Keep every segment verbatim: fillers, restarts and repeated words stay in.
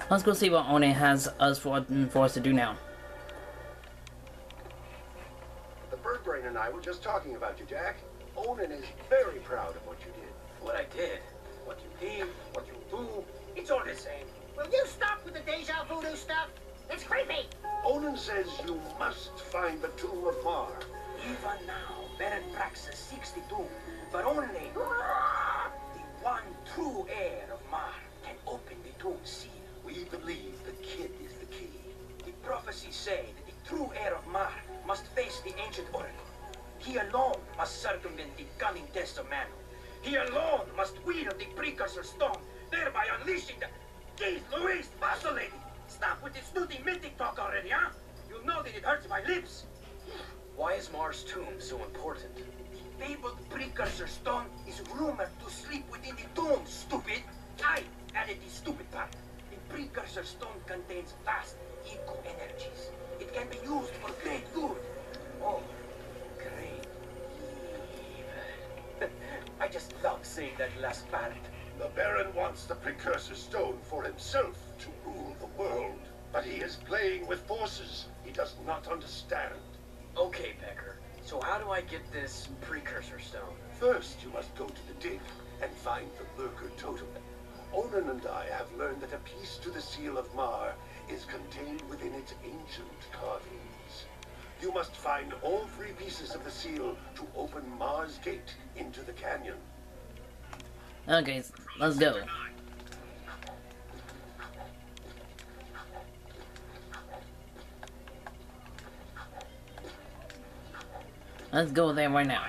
Let's go see what One has us for, for us to do now. The bird brain and I were just talking about you, Jack. Onan is very proud of what you did. What I did, what you did, what you do, it's all the same. Will you stop with the deja voodoo stuff? It's creepy. Onan says you must find the tomb of Mar. Even now, Baron Praxis sixty-two, but only the one true heir of Mar can open the tomb seal. We believe the kid is the key. The prophecies say that the true heir of Mar must face the ancient oracle. He alone must circumvent the cunning test of Manu. He alone must wield the precursor stone, thereby unleashing the... Jeez Louise, fossil lady! Stop with this snooty mythic talk already, huh? You know that it hurts my lips. Why is Mar's tomb so important? The fabled precursor stone is rumored to sleep within the tomb, stupid! I added the stupid part. The precursor stone contains vast eco-energies. It can be used for great good. Oh, great evil. I just love saying that last part. The Baron wants the precursor stone for himself to rule the world. But he is playing with forces he does not understand. Okay, Pecker. So how do I get this precursor stone? First, you must go to the dig and find the Lurker Totem. Onan and I have learned that a piece to the seal of Mar is contained within its ancient carvings. You must find all three pieces of the seal to open Mar's gate into the canyon. Okay, let's go. Let's go there right now.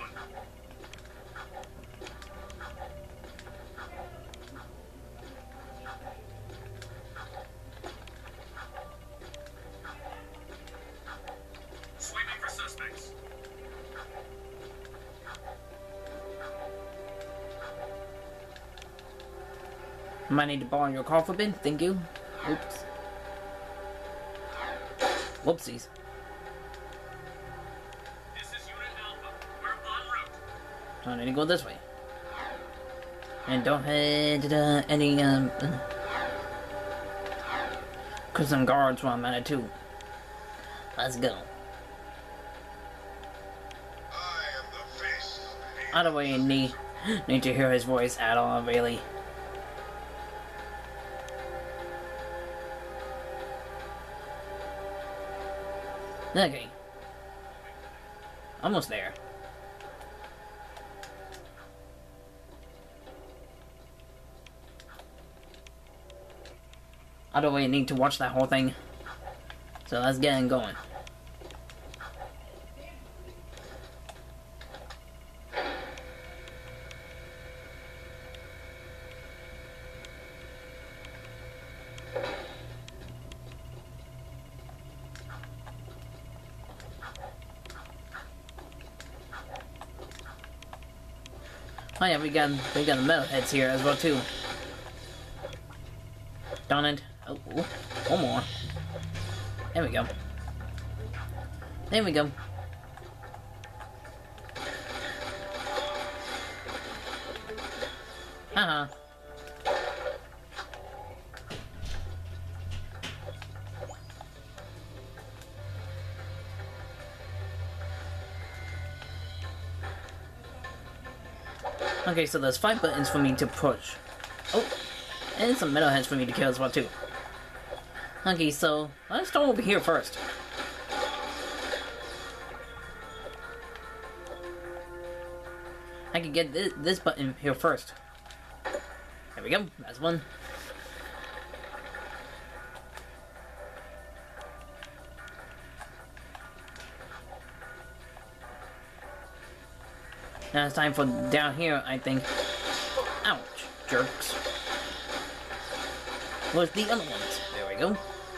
Sweeping for suspects. Might need to borrow your coffee bin. Thank you. Oops. Whoopsies. This is Unit Alpha. We're en route. So I need to go this way. And don't head to the, any, um... Cause some guards while I'm at it too. Let's go. I am the face. I don't really need, need to hear his voice at all, really. Okay. Almost there. I don't really need to watch that whole thing. So let's get it going. Oh yeah, we got we got the metal heads here as well too. Darn it! Oh, oh, one more. There we go. There we go. Haha. Okay, so there's five buttons for me to push. Oh, and some metalheads for me to kill as well too. Okay, so let's start over here first. I can get this, this button here first. There we go. That's one. Now it's time for down here, I think. Ouch, jerks. Where's the other ones? There we go.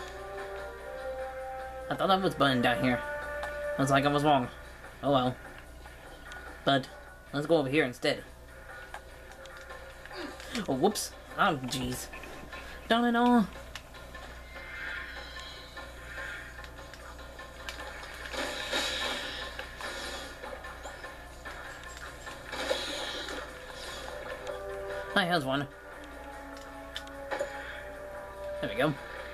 I thought that was button down here. Looks like I was wrong. Oh well. But let's go over here instead. Oh, whoops. Oh, jeez. Darn it all. Hi, here's one. There we go.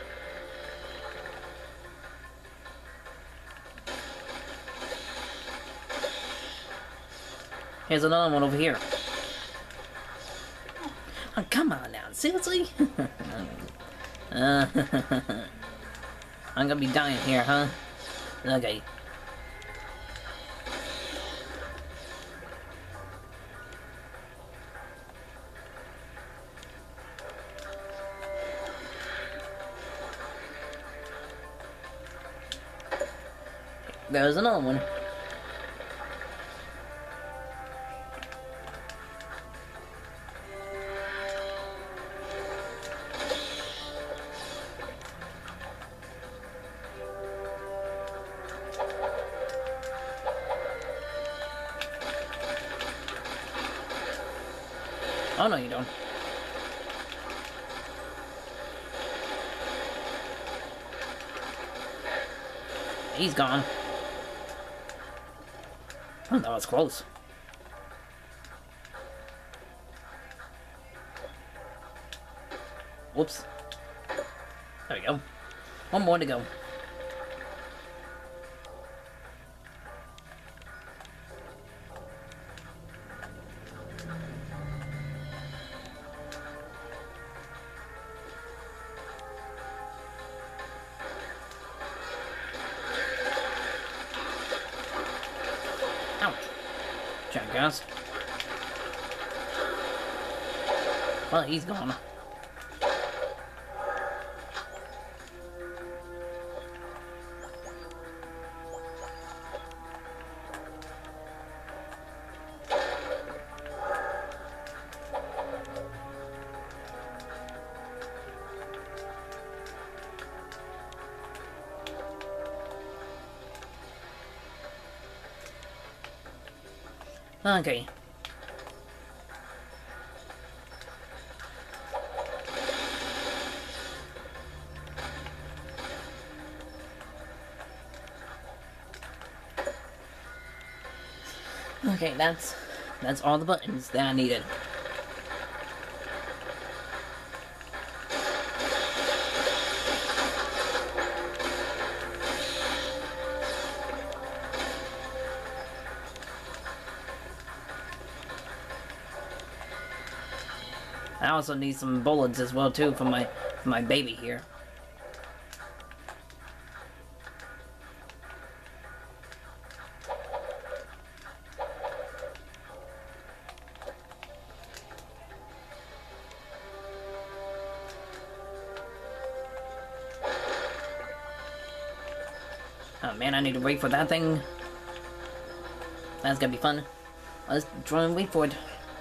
Here's another one over here. Oh, come on now. Seriously? uh, I'm gonna be dying here, huh? Okay. There's another one. Oh, no, you don't. He's gone. Oh, that was close. Whoops. There we go. One more to go. Ouch. Jackass. Well, he's gone. Okay. Okay, that's that's all the buttons that I needed. I also need some bullets as well too for my for my baby here. Oh man, I need to wait for that thing. That's gonna be fun. Let's try and wait for it.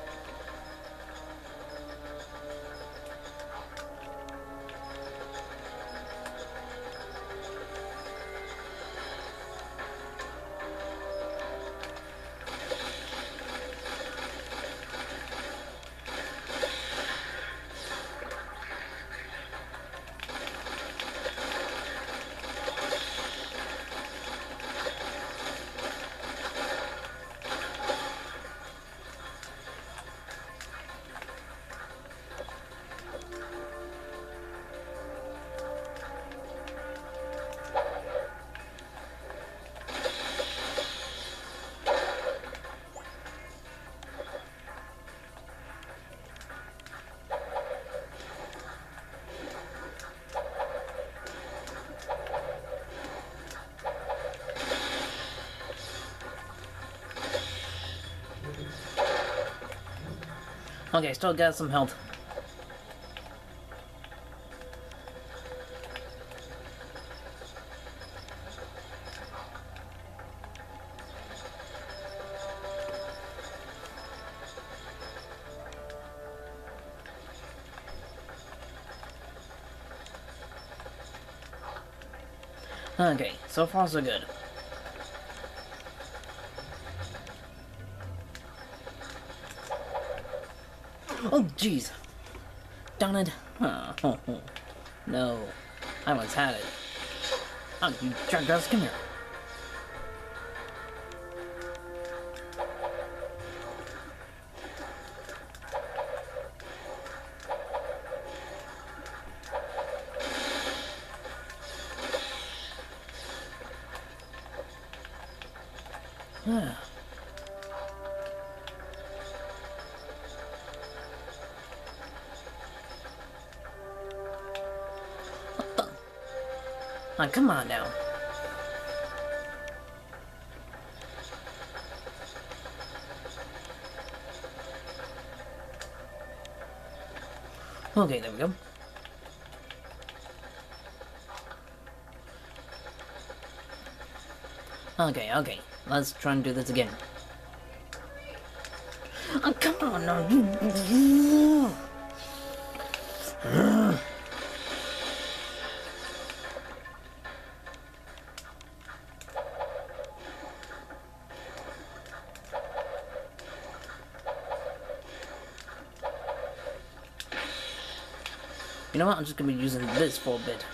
Okay, still got some health. Okay, so far so good. Oh, jeez. Darn it. Oh, oh, oh. No. I once had it. Oh, you jackass, come here. What the? Oh, come on now. Okay, there we go. Okay, okay. Let's try and do this again. Oh, come on now. You know what? I'm just gonna be using this for a bit.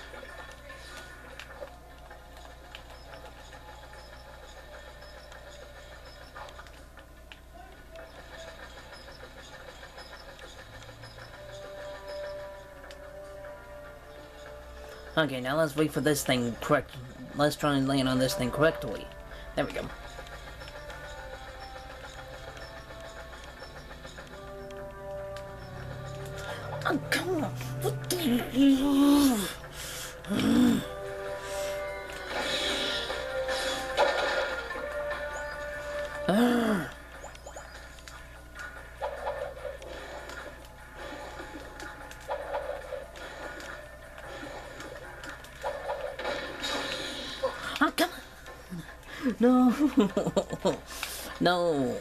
Okay, now let's wait for this thing correct. Let's try and land on this thing correctly. There we go. Oh, come on. What the... Oh, come on. No. No.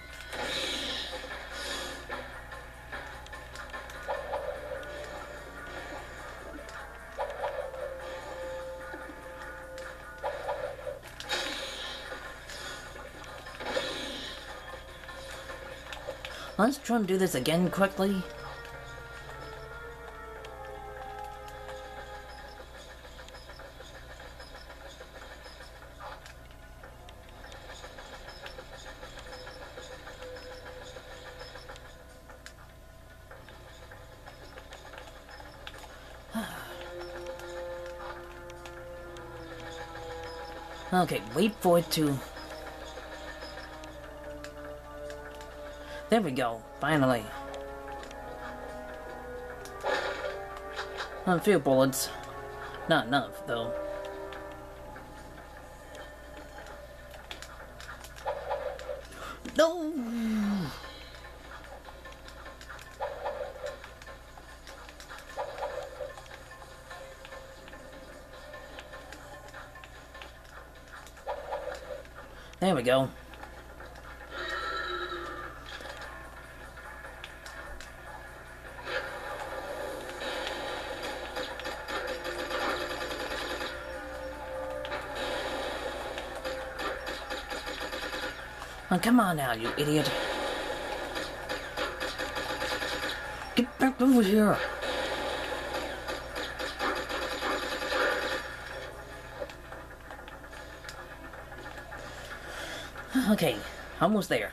Let's try and do this again quickly. Okay, wait for it to... There we go, finally. A few bullets. Not enough, though. No! There we go. Oh, come on now, you idiot. Get back over here. Okay, almost there.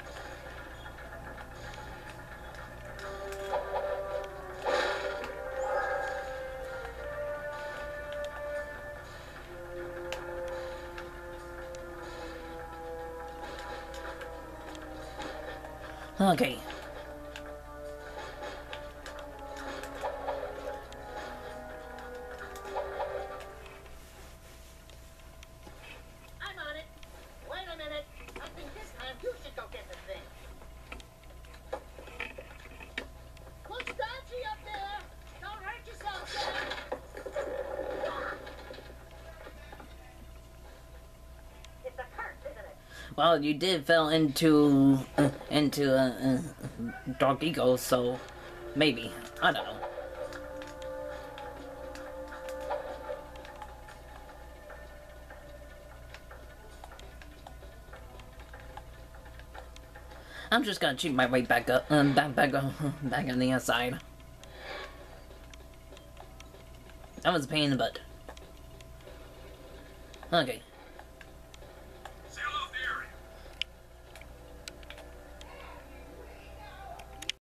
Okay. I'm on it. Wait a minute. I think this time you should go get the thing. Looks dodgy up there. Don't hurt yourself, Jack. It's a curse, isn't it? Well, you did fell into uh, into uh, uh, Dark Eagle, so maybe. I don't know. I'm just gonna cheat my way back up, um, back, back, uh, back on the inside. That was a pain in the butt. Okay.